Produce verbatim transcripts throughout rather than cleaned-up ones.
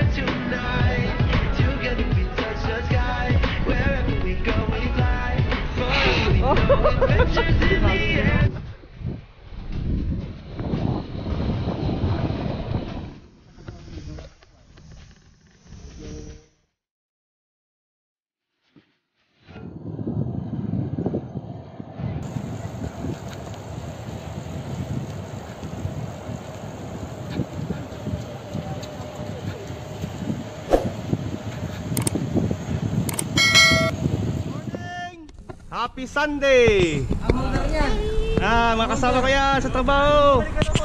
Happy Sunday! Ah, makasama ko yan sa trabaho.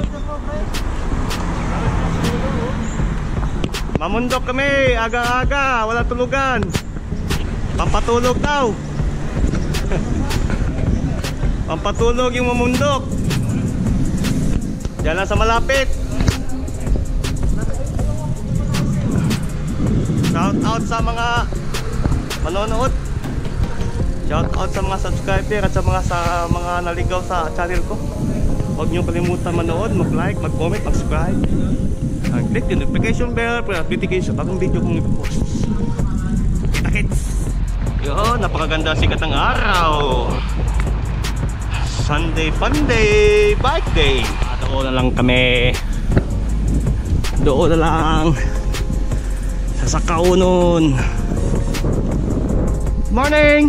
Mamundok kami, aga-aga, wala tulugan. Pampatulog daw. Pampatulog yung mamundok. Diyan lang sa malapit. Shout out sa mga manonood. Shout out sa mga subscriber at sa mga sa mga naligaw sa channel ko. Huwag niyo kalimutan manood, mag-like, mag-comment, mag-subscribe. Click the notification bell para update sa bagong video kong i-post. Kita-kits! Yun, napakaganda sikat ng araw. Sunday fun day, bike day. Doon na lang kami. Doon na lang sa Sakaunon. Morning!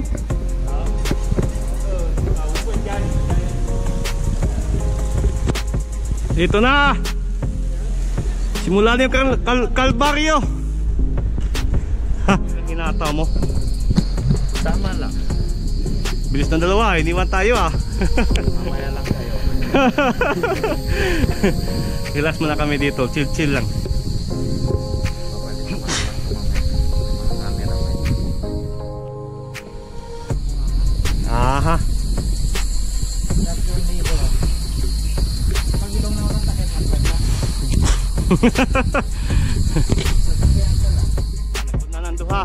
Dito na. Simula na yung kal kal kalbaryo. Ha, ginataw mo. Tama lang. Bilis ng dalawa, iniwan tayo ah. Mamaya lang tayo. Relax muna kami dito, chill chill lang. Aha. Na nanduha.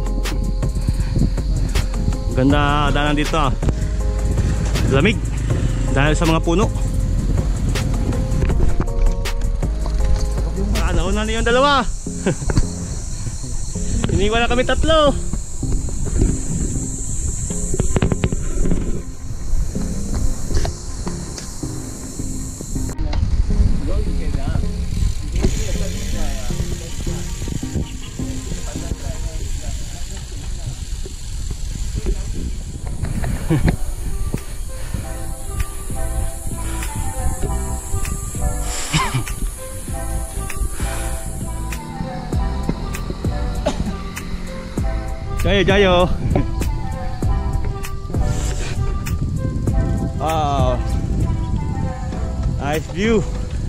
Ganda daanan dito ah. Lamig dahil sa mga puno. Ah, nauna na yung dalawa. Iniwan na kami tatlo. Jayo, jayo. Wow, nice view.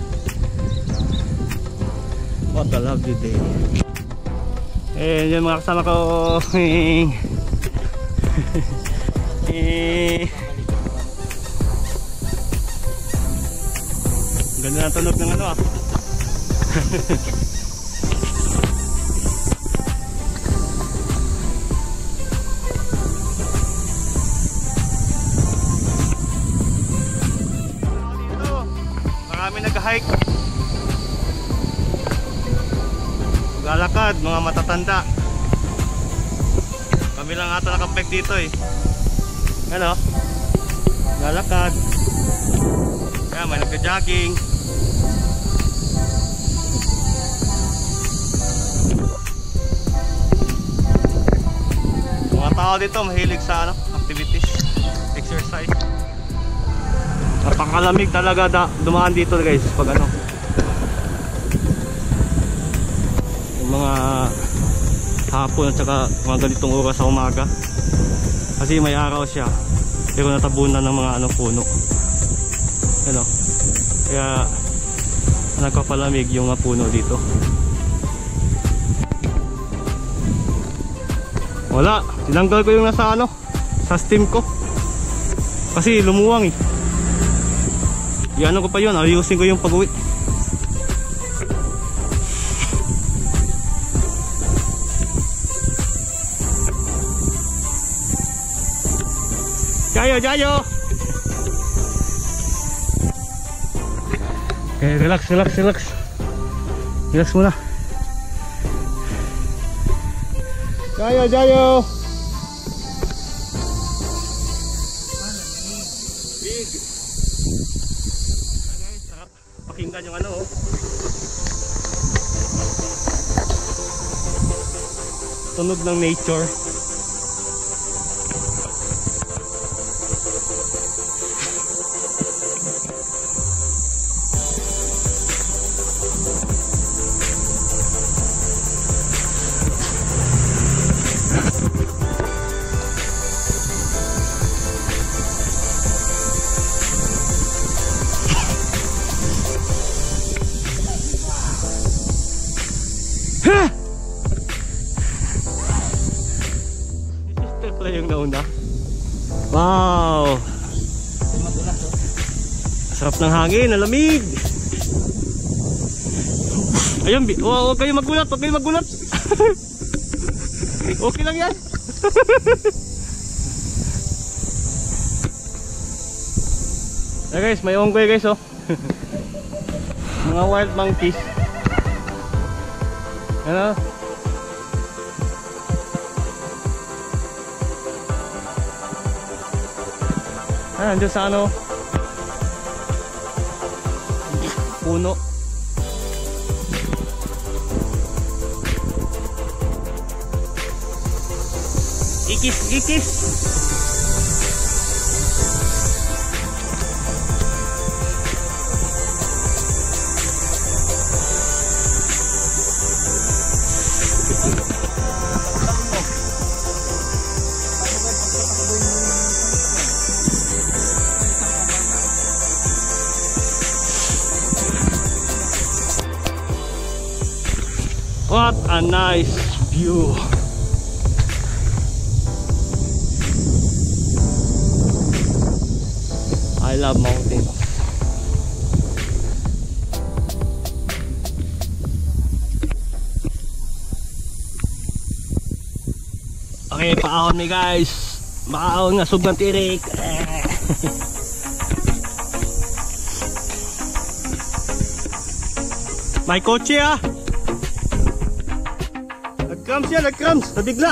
What a lovely day. Eh, yung mga kasama ko. Eh, ganda ng tunog ng ano ah. Marami nag-hike, maglalakad, mga matatanda. Kami lang ata nakapek dito eh. Ano? Lalakad. Kaya may nagka-jogging. Mga tao dito mahilig sa ano, activities, exercise. Napakalamig talaga da, dumaan dito guys pag ano, yung mga hapon at saka mga ganitong oras sa umaga, kasi may araw siya pero natabunan ng mga ano, puno ano, kaya nagpapalamig yung mga puno dito. Wala, tinanggal ko yung nasa ano, sa steam ko kasi lumuwang eh. Iano ko pa yun, ayusin ko yung pag-uwi. Jayo, jayo. Okay, relax, relax, relax. Relax muna. Jayo, jayo. Big. Guys, sarap pakinggan yung ano oh. Tunog ng nature. Yung nauna. Wow. Sarap ng hangin, nalamig. Ayun, huwag kayo magulat, huwag kayo magulat. Okay lang yan. Hey guys, may onggoy guys oh. Mga wild monkeys. Ano? Ah, andun sa ano puno. Ikis, ikis. What a nice view. I love mountains. Okay, paahon mi guys. Paahon nga sugang tirik. May kotse ah. Nag-cramps yan, nag-cramps, nabigla.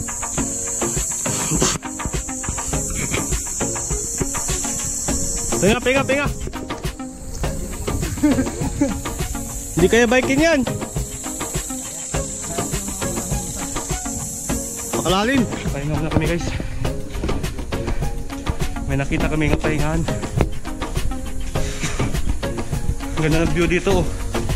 Pinga, pinga, pinga. Hindi kaya biking yan. Makalalim. Pahinga muna kami guys. May nakita kami ng pahingahan. Ang ganda ng view dito oh.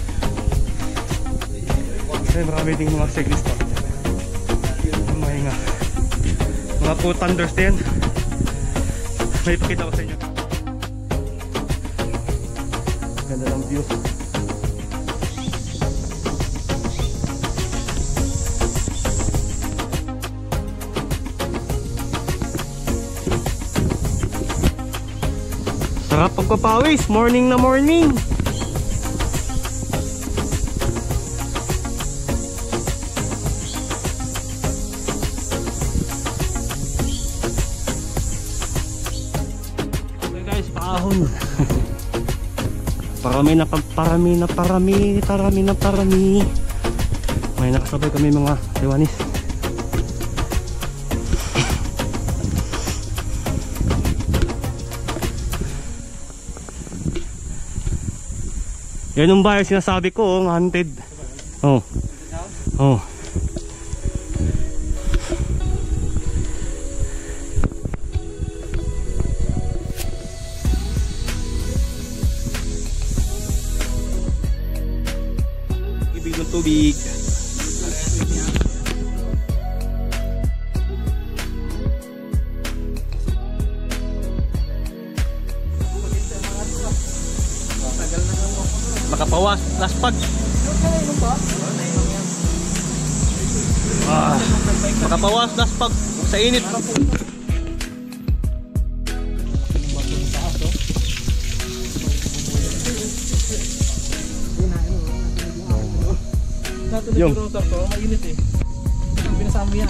Ay, marami ding mga cyclista. Mahinga. Mga po thunders din. May ipakita ko sa inyo. Ganda ng view. Sarap pagpapawis. Morning na morning. Parami na parami na parami parami na parami. May nakasabay kami mga Taiwanese. Yan yung bahay sinasabi ko oh, haunted. Oh. Oh. Ng tubig. Makapawas, laspag. Ah, makapawas, laspag sa init. Yung rotor ko, mainit eh. Pinasama yan.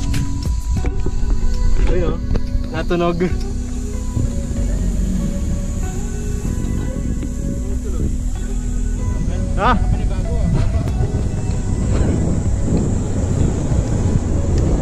Ayun o, natunog. Ha?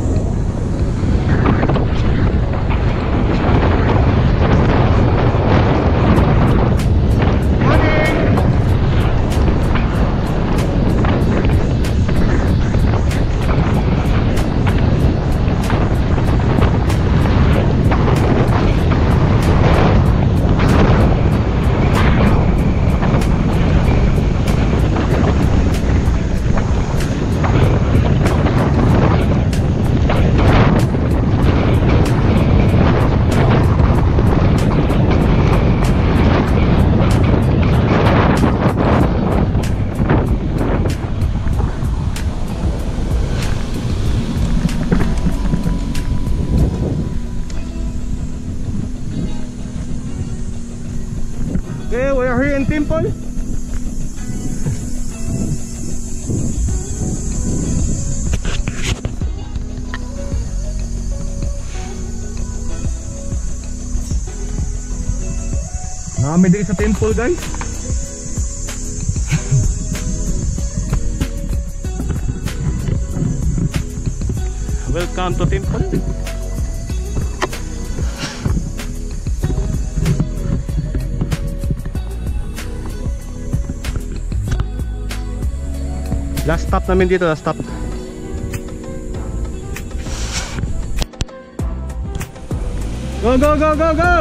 temple? Marami din sa temple, guys. Welcome to temple. Last stop namin dito, last stop. Go, go, go, go, go!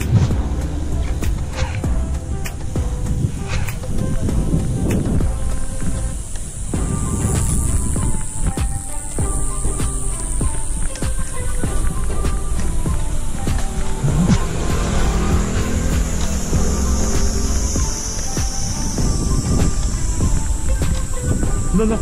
No, no.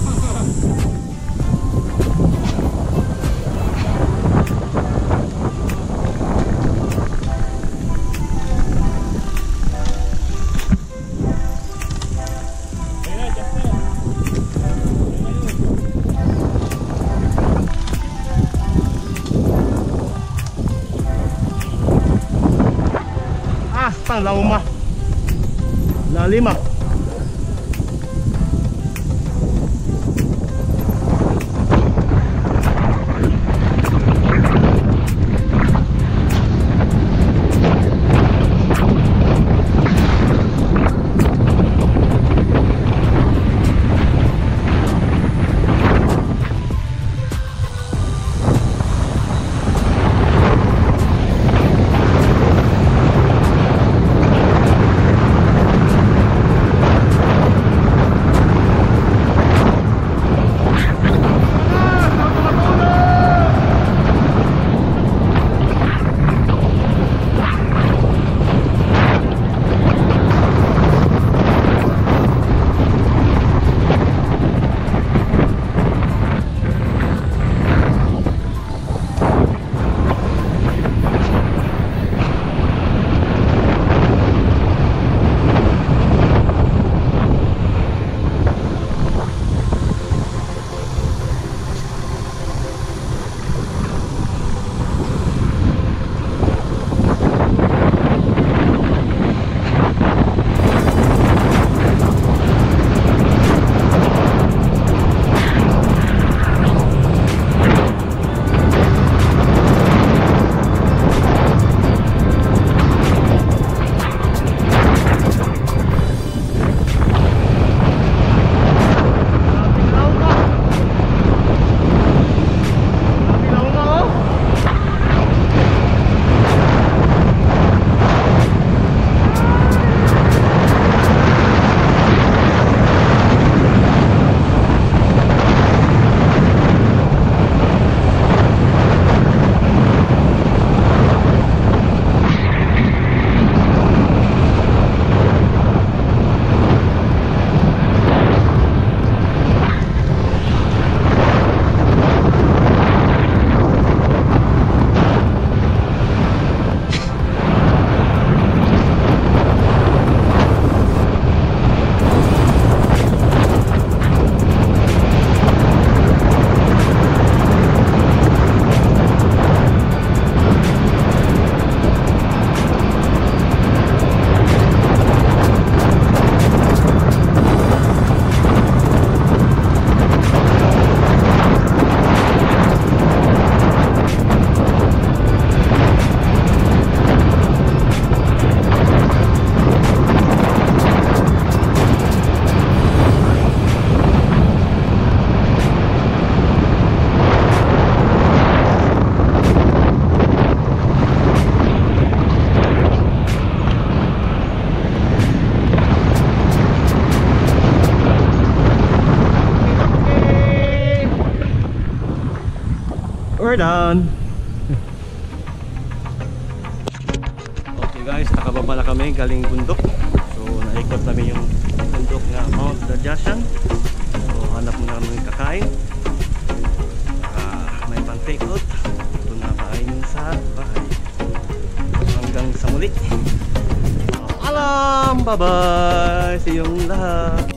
Hasta la uma. La lima. We're done. Okay guys, nakababa na kami galing bundok. So naikot namin yung bundok na Mount